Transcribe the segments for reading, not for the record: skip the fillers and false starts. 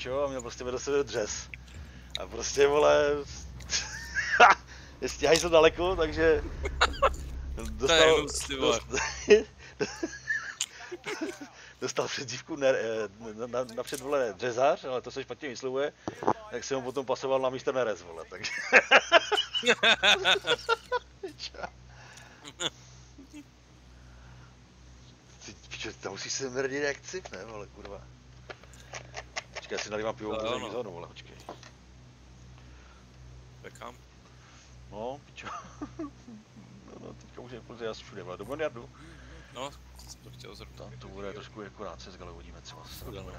pičo, a měl prostě vedle sebe dřez. A prostě, vole, stěhají se daleko, takže dostal přezdívku napřed, vole, dřezář, ale to se špatně vyslovuje, tak se mu potom pasoval na místo Nerez, vole, takže... Pičo, tam musíš se mrdit jak cip, ne, vole, kurva. Počkej, já si nalívám pivo, budu no. Zónu, vole, počkej. Bekám. No, pičo. No, teďka můžeme plnit jas všude, vole, do Bonjardu. No, jsem to chtěl zrovna. Tam to bude trošku jako nácest, ale uvidíme, co se to bude.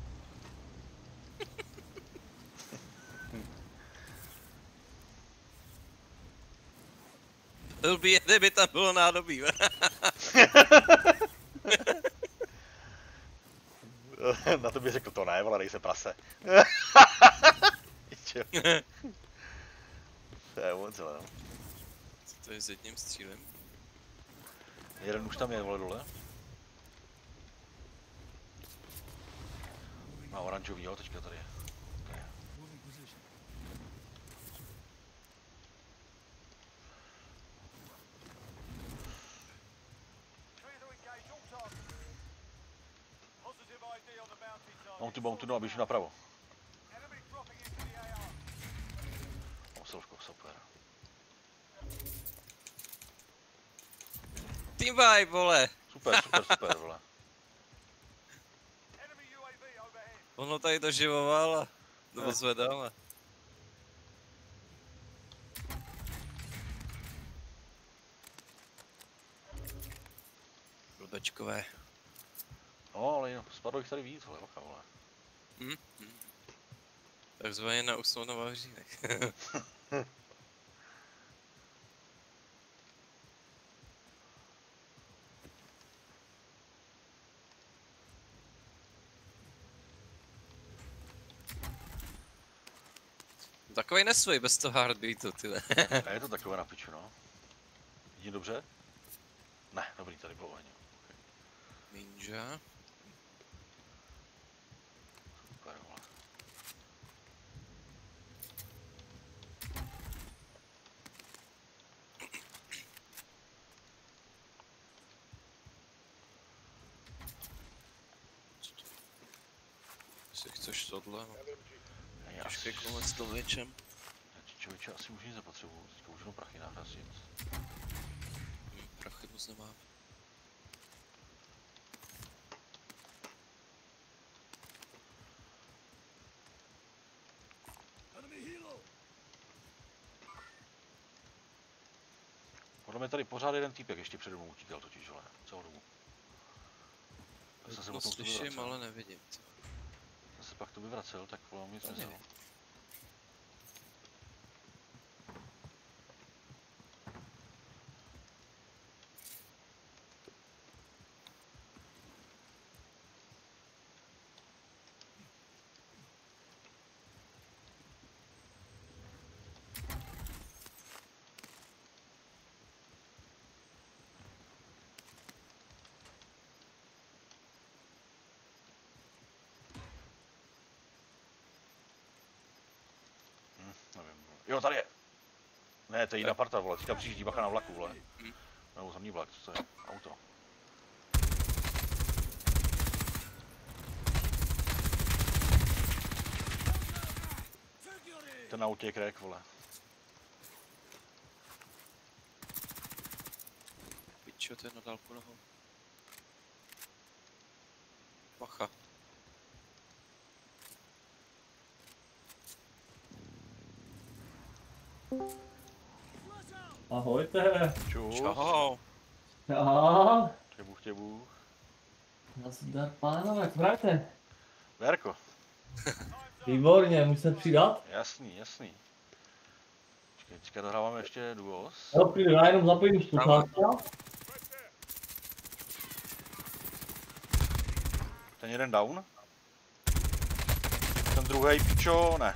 Blbý, kdyby tam bylo nádobí. Na to bych řekl to ne, vole, nejse prase. To je moc, ale no. Co to je s jedním střílem? Jeden už tam je, vole, dole. Má oranžový, jo, teďka tady je. Mám tu bounty, no a běžu napravo. Selfko, super. Team vibe, vole! Super, super, super, vole. Ono tady doživoval a nebo zvedal a... Blbečkové. No, ale spadlo jich tady víc, vole, bacha, vole. Takzvaně na usnout na vavřínek. Takovej nesvoj bez toho heartbeatu, tyhle. A je to takové na piču, no. Vidím dobře? Ne, dobrý, tady bylo ani. Okay. Ninja. Super, vole. Jestli chceš tohle, no. Těžký konec s tom věčem. Člověče, asi už nic zapotřebuji, teďka už jenom prachy nahrasit. Prachy moc nemám. Podle mě tady pořád jeden týpek ještě přede mnou utíkal totiž, vole, celou dobu. Já jsem se potom slyším, ale nevidím to. Já se pak to vyvracel, tak bylo mi zmizel. Nevím, jo, tady je! Ne, to je jiná parta, vole, teďka přijíždí bacha na vlaku, vole. Nebo zemní vlak, co to je? Auto. Ten autě je crack, vole. Pičo, to je na dálku nohou. Bacha. Ahojte. Čus. Čau. Ahoj. Těbu. Nazdar, pánové, jak hrajete? Verko. Výborně, můžete přidat? Jasný. Teďka dohráváme ještě duos. Jo, chvíli, já jenom zapojím sluchátka. Ten jeden down. Ten druhý pičo, ne.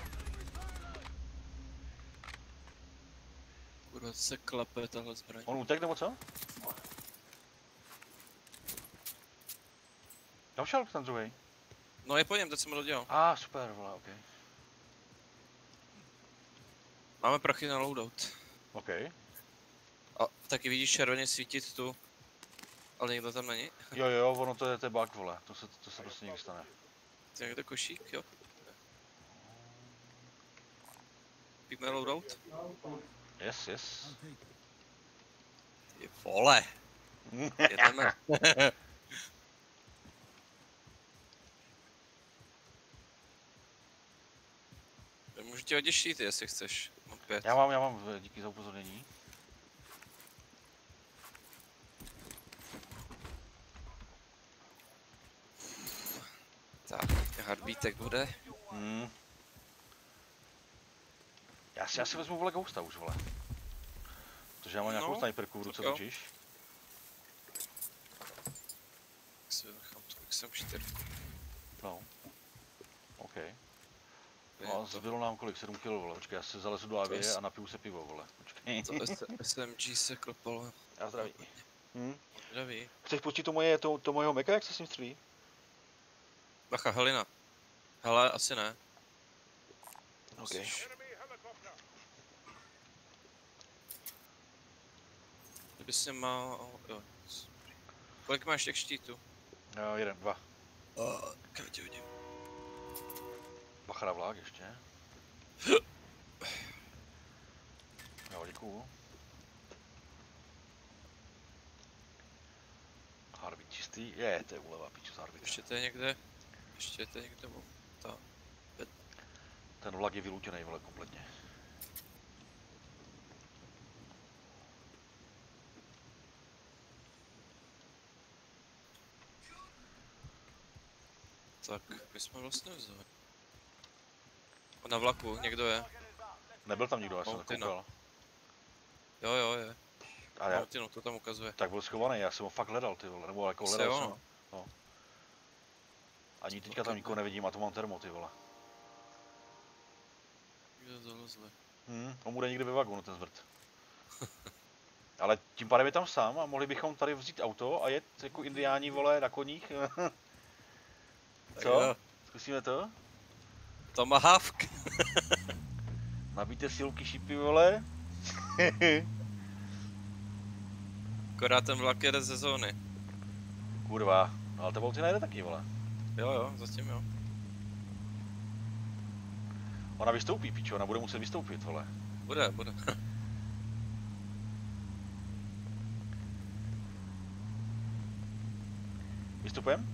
Kurva, se klape tahle zbraň. On utek nebo co? Kam šel ten druhý? No je po něm, teď jsem ho dodělal. Super, vole, OK. Máme prachy na loadout. OK. A taky vidíš červeně svítit tu. Ale někdo tam není. Jo, ono to je bug, vole, to se prostě někdy stane. Je někde košík, jo? Píme loadout? Yes. Ty vole! Jedeme. Můžu ti hodit šíty, jestli chceš. Mám 5. Já mám, díky za upozornění. Tak, heartbeatek bude. Já si vezmu, vole, Ghosta už, vole. Protože já mám nějakou No, sniperku v ruce tak jo. totiž. Tak si nechám tu XM4. No. OK. Je No a to- zbylo nám kolik? 7 kg, vole. Počkej, já si zalezu do AV a napiju se pivo, vole. Počkej. To SMG se klopalo. Já zdraví. Zdraví. Chceš počít to mojeho meka, jak se s ním střílí? Bacha, Helena. Hele, asi ne. OK. Kdyby si mal... Jo. Kolik máš těch štítů? 1, 2. Kam tě hodím? Bacha na vlák ještě. Jo, děkuju. Harbit čistý. To je úleva, piču z Harbitem. Ještě to je někde... Ještě to je někde... Ta... Ten vlak je vylutěnej, vole, kompletně. Tak, my jsme vlastně vzali. Na vlaku, někdo je. Nebyl tam nikdo, já jsem Moutina. nekoukal. Jo, je. A já, Martinu, to tam ukazuje. tak byl schovaný, já jsem ho fakt hledal, ty vole, nebo jako Asi hledal jo, jsem. no. No. Ani teďka tam nikoho nevidím a to mám termo, ty vole. Kde zalezli? On bude někde ve vagónu, ten zvrd. Ale tím pádem je tam sám a mohli bychom tady vzít auto a jet jako indiáni, vole, na koních. Tak Co? jo. Zkusíme to? Tomahawk. Nabíjte silky šipy, vole. Akorát ten vlak jede ze zóny. Kurva, no, ale to auto najde taky, vole. Jo, zatím jo. Ona vystoupí, pičo, ona bude muset vystoupit, vole. Bude. Vystupujem?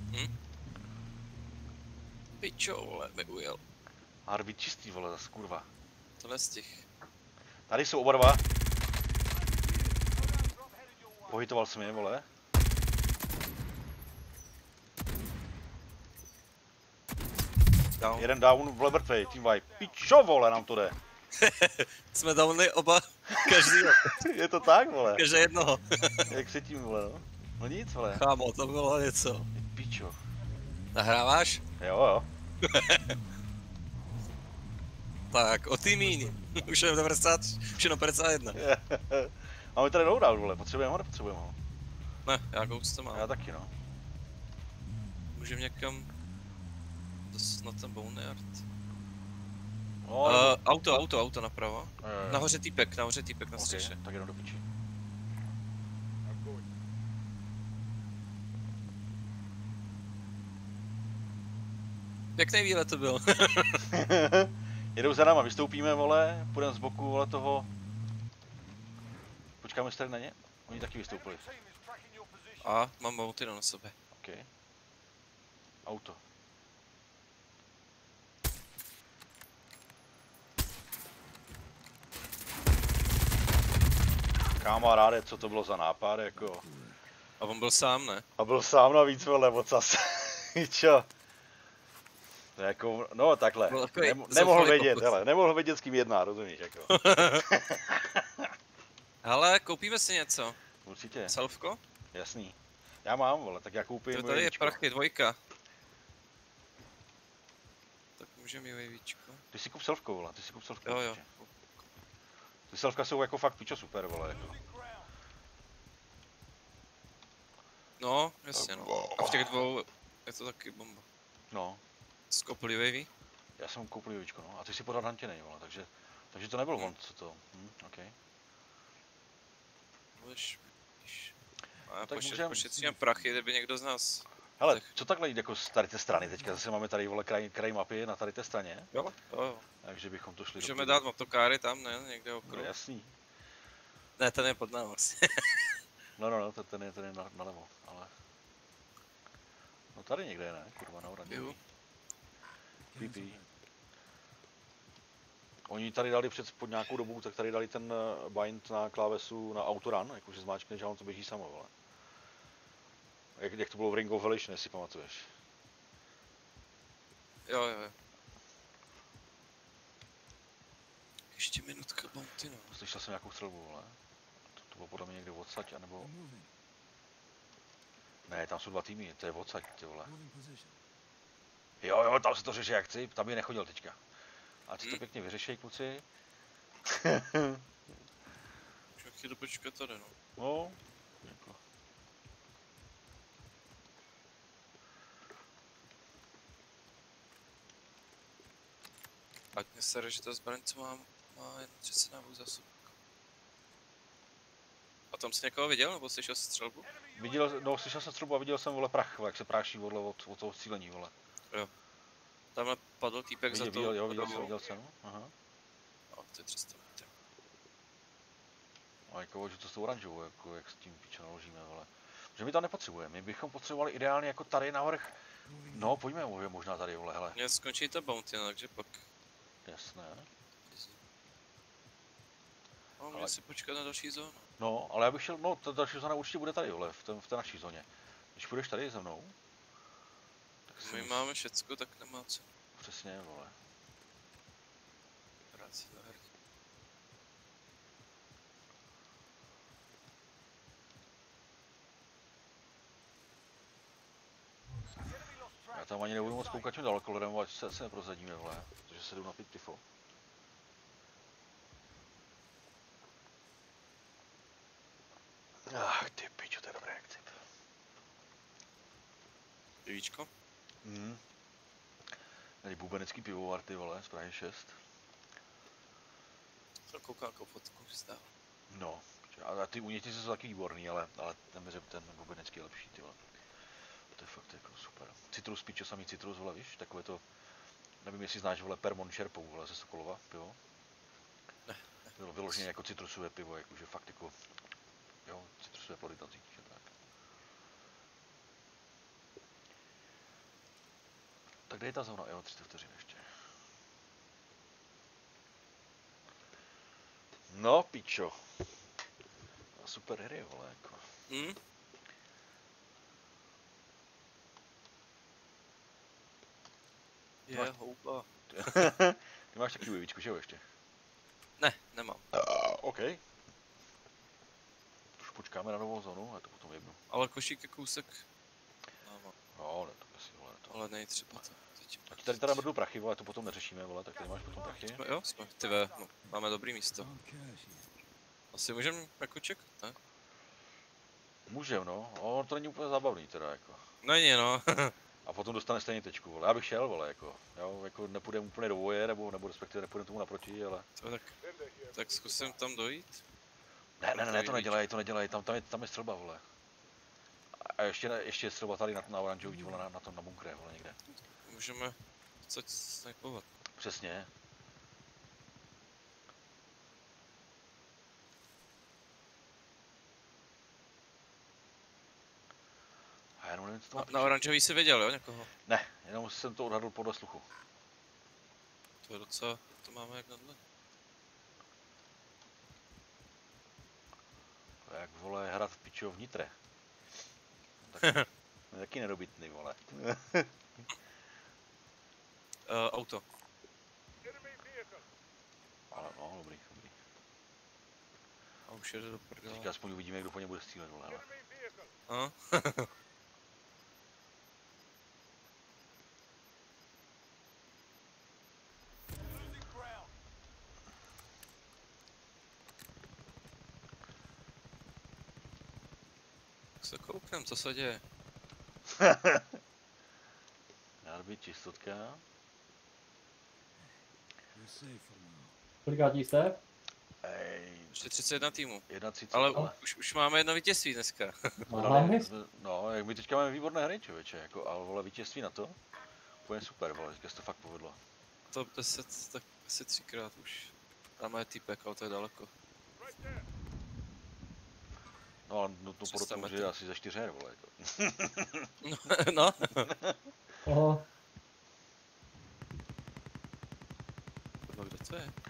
Pičo, vole, neujel. Harbit čistý, vole, zase, kurva. To nestih. Tady jsou oba dva. Pohitoval jsem je, vole. Down. Jeden down, vole, mrtvej, team vibe. Pičo, vole, nám to jde. Jsme downy oba, každý, Je to tak, vole. každý jednoho. Jak se tím, vole, no. No nic, vole. Chámo, to bylo něco. Pičo. Nahráváš? Jo. Tak, o ty míň. Už jenom 90, už jenom 51. Máme tady loadout, vole, potřebujeme ho, nepotřebujeme ho. Ne, já Ghosta mám. Já taky, no. Můžeme někam... Na ten boneyard. No, Auto napravo. Nahoře týpek na okay, střeše. tak jenom do piči. Pěkný výlet to byl. Jedou za náma, vystoupíme, vole, půjdeme z boku, vole, toho... Počkáme se tady na ně? Oni taky vystoupili. A mám Moutino na sobě. OK. Auto. Kamaráde, co to bylo za nápad, jako... A on byl sám, ne? A byl sám navíc, vole, ocas. Čo? To je jako, no takhle, Byl takový nemohl zoufalý vědět, pokus. hele, nemohl vědět, s kým jedná, rozumíš, jako. Hele, koupíme si něco. Určitě, Selfko? jasný. Já mám, vole, tak já koupím To tady je UAVčko. prachy, 2. Tak můžeme UAVčko. Ty si kup selfko, vole, ty si kup selfko. Jo. určitě. Ty selfka jsou jako fakt pičo super, vole, jako. No, jasně no. A v těch dvou je to taky bomba. No, Skopli wavy. já jsem koupil jovičko, no. A ty si pořád hantěnej, vole, takže to nebyl on, co to, OK. Budeš, a tak pošetříme prachy, kdyby někdo z nás... Hele, co takhle jít jako z tady té strany? Teďka zase máme tady, vole, kraj mapy na tady té straně. Jo. Takže bychom to šli Můžeme dát motokáry tam, ne? Někde No okolo. jasný. Ne, ten je pod námi asi. No, ten je nalevo, ale... No tady někde je, ne? Kurva, na oranžový. Pipí. Oni tady dali pod nějakou dobu, tak tady dali ten bind na klávesu na autorun, jakože zmáčkneš a on to běží samo, vole. Jak to bylo v Ring of Elation, jestli pamatuješ. Jo. Ještě minutka bounty, no. Slyšel jsem nějakou střelbu, vole. To bylo podle mě někde odsaď, anebo... Ne, tam jsou dva týmy, to je odsaď, ty vole. Jo, tam se to řeší jak chci, tam je nechodil teďka. Ať si to pěkně vyřešej, kluci. Můžu chvíli počkat tady, no. No, jako. Ať mě sere, že ta zbraň, co má jen 30 nábojů za sebou. A tam jsi někoho viděl, nebo slyšel jsi střelbu? Slyšel jsem střelbu a viděl jsem, vole, prach, vole, jak se práší od toho cílení, vole. Jo. Tamhle padl týpek za to. Jo, viděl jsem, aha. No, to je 300 metrů. A jako, že to s tou oranžovou, jako, jak s tím pičo naložíme, vole. Že my tam nepotřebujeme, my bychom potřebovali ideálně jako tady navrch. No, pojďme možná tady, vole, hele. Mně skončí ta bounty, no, takže pak... Jasné. No, můžeme si počkat na další zónu. No, ale já bych šel, no, ta další zóna určitě bude tady, vole, v té naší zóně. Když půjdeš tady se mnou, tak My máme všecko, tak nemá co. Přesně, vole. Rád si to herky. Já tam ani nebudu moc koukat tím dalekohledem, ať se neprozadíme, vole, protože se jdu napít tifo. Ach, ty pičo, to je dobré jak cip. Pivíčko? Tady bubenecký pivovar, ty vole, z Prahy 6. To koukám jako fotku, vstává. No, a ty uněti jsou taky výborný, ale ten bubenecký je lepší, ty vole. To je fakt jako super. Citrus, pičo, samý citrus, vole, víš, takové to, nevím jestli znáš, vole, Permon Sherpou, vole, ze Sokolova, pivo. Ne. Bylo vyloženě jako citrusové pivo, jakože fakt jako, jo, citrusové plody tam cítíš a tak. Tak kde je ta zóna? Jo, 30 vteřin ještě. No, pičo. Super hry, vole, jako. Je, houba. Ty máš taky ujevíčku, že jo, ještě? Ne, nemám. OK. Už počkáme na novou zónu, a to potom jednu. Ale košík je kousek. No, ne, to asi, vole, to. Ale nejtřeba to. Ať tady teda mrdou prachy, vole, to potom neřešíme, vole, tak tady máš potom prachy. Jo, jsme, tyve, no, máme dobrý místo. Asi můžeme jako čekat, ne? Můžem, no, to není úplně zábavný teda, jako. Není, no. A potom dostane stejně tečku, vole, já bych šel, vole, jako, jo, jako nepůjdeme úplně do boje, nebo respektive nepůjdeme tomu naproti, ale... Tak zkusím tam dojít. Ne, to nedělej, tam je střelba, vole. A ještě je střelba tady na oranžový, vole, na tom, na bunkre, vole, někde. Můžeme něco snipovat. Přesně. A já nevím, co to má Na oranžový jsi viděl, jo, někoho? Ne, jenom jsem to odhadl podle sluchu. To je docela, to máme jak nadle. To je jak, vole, hrát pičo v Nitre. Taky nedobytný, vole. Auto. Ale no, dobrý. A už jede do prdele. Teďka aspoň uvidíme, kdo po ně bude střílet, vole, ale. Aha. Tak se kouknem, co se děje. Já být čistotka. Kolikátí jste? Ej, Ještě 31 týmů. 31, Ale vole. už máme jedno vítězství dneska. No, jak my teďka máme výborné hry, člověče, jako, ale vole, vítězství na to. Úplně super, vole, teďka se to fakt povedlo. Top 10, tak asi 3krát už. Tam je týpek, ale to je daleko. No, ale nutno 300 podotknout, že metrů. asi ze 4 her, vole, jako. No. Oho. Kde to je?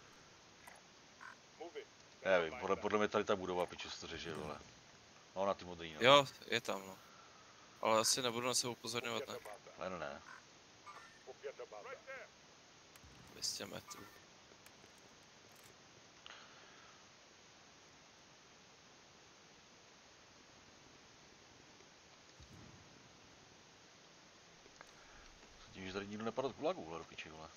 Nevím, podle mě tady ta budova, pičo, se to řeže, vole. No, na ty modrý, no. Jo, je tam, no. Ale asi nebudu na sebe upozorňovat, ne? Ne. 200 metrů. Tím, že tady nikdo nepadl z gulagu, vole, do piči, vole.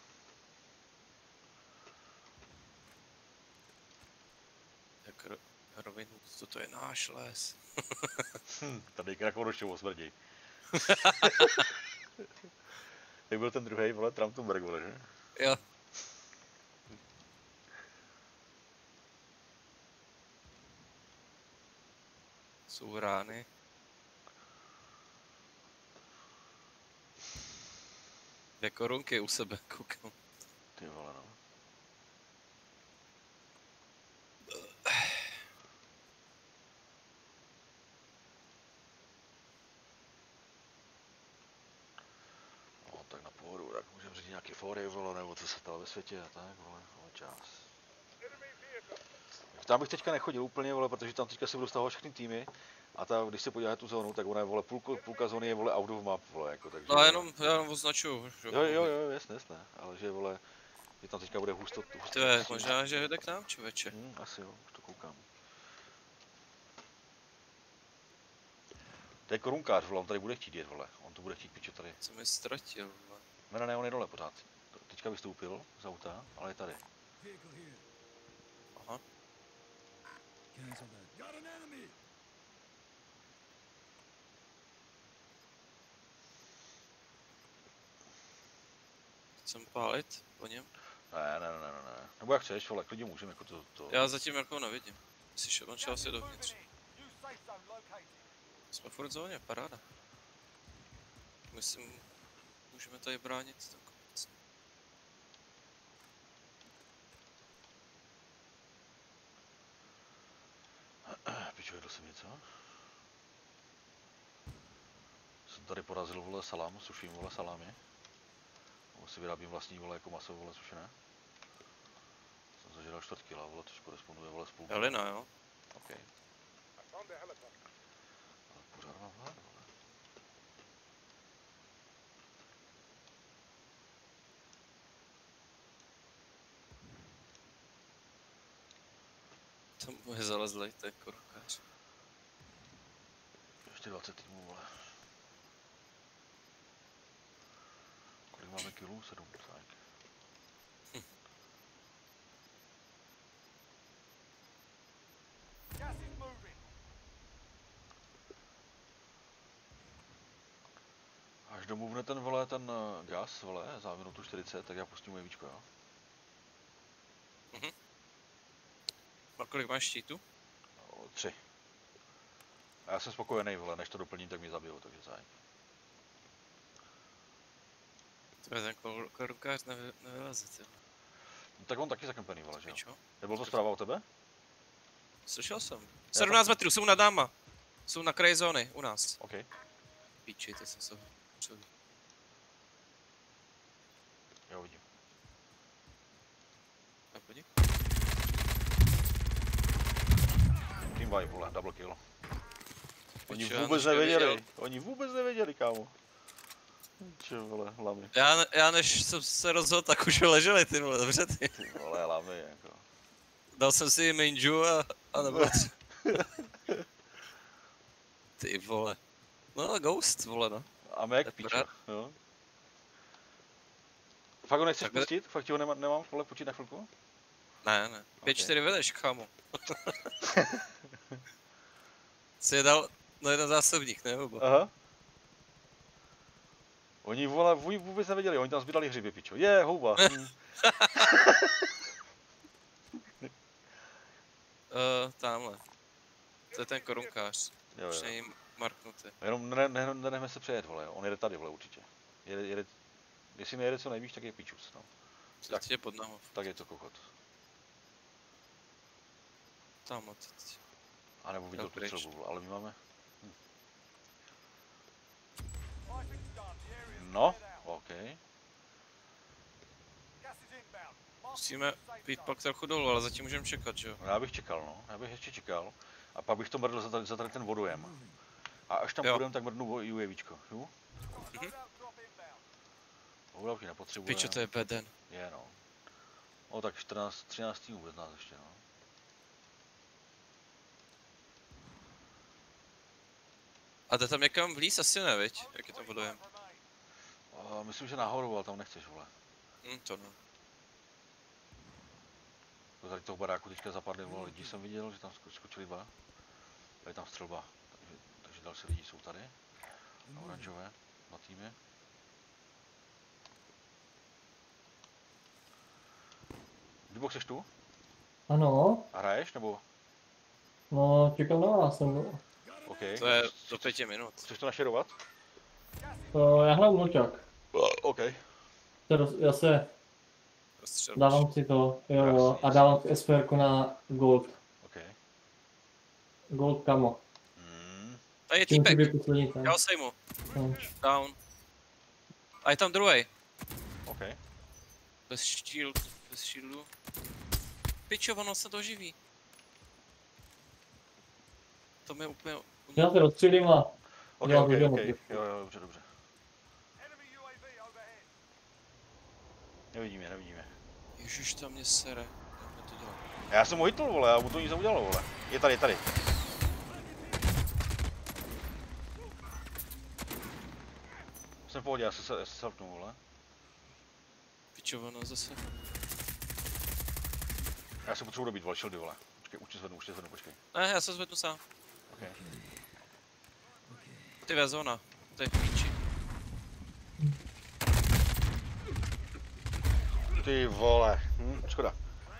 Jak rovinu, toto je náš les. Tady Krakorošovo smrdí. Jak byl ten druhý, vole, Tramtumberg, vole, že? Jo. Jsou rány. Dvě korunky u sebe, koukám. Ty vole, no. No, tak na pohodu, tak můžeme říct nějaký fóry, vole, nebo co se stalo ve světě a tak, vole, čas. Tam bych teďka nechodil úplně, vole, protože tam teďka se budou stahovat všechny týmy. A ta, když se podíváte tu zónu, tak ona je, vole, půlka zóny je, vole, out of map, vole, jako, takže... No já jenom označuju. Jo, jasně, ale že, vole, že tam teďka bude husto. To je možná, že jde k nám, člověče. Asi jo, už to koukám. To je korunkář, vole, on tady bude chtít jet, vole, on to bude chtít, pičo, tady. Co mi ztratil, vole. Ne, on je dole pořád. Teďka vystoupil z auta, ale je tady. Aha. Chcem pálit po něm? Ne. Nebo jak chceš, vole, klidně můžeme, jako to... Já zatím jako nevidím. On šel asi dovnitř. Jsme furt v zóně, paráda. Myslím, můžeme tady bránit tak. Pičo, jedl jsem něco? Jsem tady porazil, vole, salám, suším, vole, salámy. Nebo si vyrábím vlastní, vole, jako maso, vole, sušené. Jsem zažral 4 kg, vole, což koresponduje, vole, spolu. Helena, jo? OK. Ale pořád mám hlad, vole. Tam bude zalezlej, to je korunkář. Ještě 20 týmů, vole. Kolik máme kilů? 7, tak. Až domluvne ten, vole, ten gas, vole, za minutu 40, tak já pustím moje víčko, jo? A kolik máš štítů? 3. A já jsem spokojený, vole, než to doplním, tak mě zabijou, takže zájem. Tebe ten korunkář nevyleze, ty. No, tak on taky zakempený, vole, že jo? Pičo? Nebylo to zpráva o tebe? Slyšel jsem. 17 metrů, jsou nad náma. Jsou na kraji zóny, u nás. OK. Píči, to jsem se převěděl. Já uvidím. Tak podík. Team vibe, vole, double kill. Oni Pičo, já vůbec než nevěděli, nevěděl. oni vůbec nevěděli, kámo. Čo, vole, lamy. Já než jsem se rozhodl, tak už leželi ty vole, dobře ty. Ty vole, lamy, jako. Dal jsem si Minju a nebylo ty vole. No Ghost, vole no. A Mac, Tak pičo, pořád. jo. Fakt ho nechceš Takhle- pustit? Fakt ti ho nemám, vole, počít na chvilku? Ne. Ok. 5-4 vedeš, kámo. Jsi je dal na jeden zásobník, ne? Oba. Aha. Oni vůbec nevěděli, oni tam zbydali hřiby, pičo. Je, houba. Tamhle. To je ten korunkář. Jo, Už jo. není marknutý. Jenom nenechme se přejet, vole, jo. On jede tady, vole, určitě. Jestli nejede co nejvíc, tak je pičus, no. Tak. Teď je pod náma. Tak je to kokot. Tamhle teď. A nebo viděl tu pryč. střelbu, ale my máme... No, OK. Musíme být pak trochu dolů, ale zatím můžeme čekat, že jo? No, já bych čekal, no. Já bych ještě čekal. A pak bych to mrdl za tady ten vodojem. A až tam Jo. půjdem, tak mrdnu UAVčko, jo? Voudavky nepotřebuje. Pičo, to je beden. Je, no. O, tak 13 týmů bez nás ještě, no. A jde tam někam vlíz? Asi ne, viď? Jak je tam vodojem? Myslím, že nahoru, ale tam nechceš, vole. To no. Do tady toho baráku teďka zapadly, vole, lidi jsem viděl, že tam skočili dva. Tady tam střelba. Takže další lidi jsou tady. Na oranžové, na týmě. Libo, chceš tu? Ano, A hraješ, nebo? no čekám na vás, nebo... OK. To je do 5 minut. Chceš to našerovat? Já hraju mlčák. OK. Já se Rozstřelíš. dávám si to, jo, Krásný. a dávám SPR na gold. OK. Gold kamo. Tady je Tím týpek. chybí poslední ten. Já ho sejmu. No. Down. A je tam druhý. OK. Bez shieldu. Pičo, ono se to živí. To mi úplně... Já se rozstřílím a OK, Já OK, to OK. dělám. Jo, dobře, dobře. Nevidíme. Ježiš, tam mě sere. Jak mi to dělá? Já jsem ho hitl, vole, já mu to nic neudělalo, vole. Je tady. Jsem v pohodě, já se selfnu, vole. Pičo, ono zase. Já se potřebuji dobít, vole, shieldy, vole. Počkej, už tě zvednu, počkej. Ne, já se zvednu sám. OK. Ty ve zóna. To je v píči. Ty vole, škoda.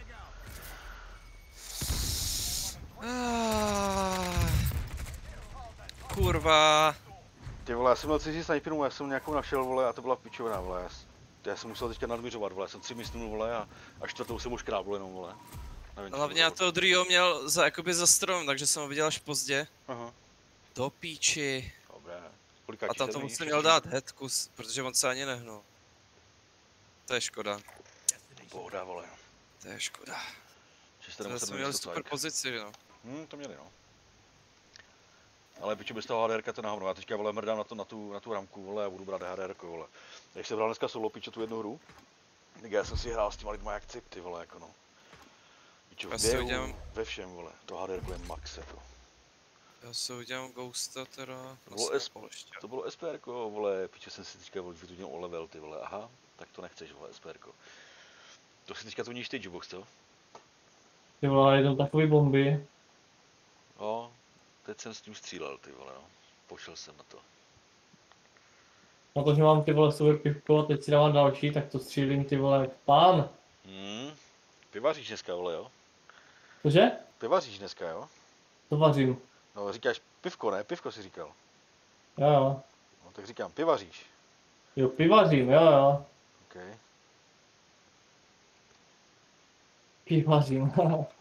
Kurva. Ty vole, já jsem měl cizí snajpinu, já jsem nějakou našel, vole, a to byla pičovina, vole. Já jsem musel teďka nadměřovat, vole, já jsem 3 místnul, vole, a čtvrtou jsem už krábl jenom, vole. Nevím, Hlavně já toho druhýho měl jakoby za strom, takže jsem ho viděl až pozdě. Aha, Do píči. dobré. Kolika A tam tomu jsem měl dát headkus, protože on se ani nehnul. To je škoda. Pohoda, vole. To je škoda. Čistě To jsme měli super pozici, no. To měli, no. Ale piču, bez toho HDRka to na hovno. Já teďka, vole, mrdám na tu ramku, vole, a budu brát HDRko, vole. Když jsem hrál dneska solo, piču, tu jednu hru, tak já jsem si hrál s těma lidma jak cip, ty vole, jako no. Piču, Já v si běhu, udělám- ve všem, vole. To HDRko je max, jako. Já se udělám Ghosta teda. To bylo na snapol ještě. To bylo SPRko, vole, piču, jsem si teďka vytunil o level, ty vole, aha, tak to nechceš, vole, SPRko. To si teďka tuníš ty, Jubox, co? ty vole, jedou takový bomby. No, teď jsem s tím střílel, ty vole, no. Pošel jsem na to. Na to, že mám ty vole super pivko a teď si dávám další, tak to střílím ty vole jak pán. Pivaříš dneska, vole, jo? Cože? Pivaříš dneska, jo? To vařím. No, říkáš pivko, ne? Pivko si říkal. Jo. No, tak říkám, pivaříš. Jo, pivařím, jo. OK. Pivařím,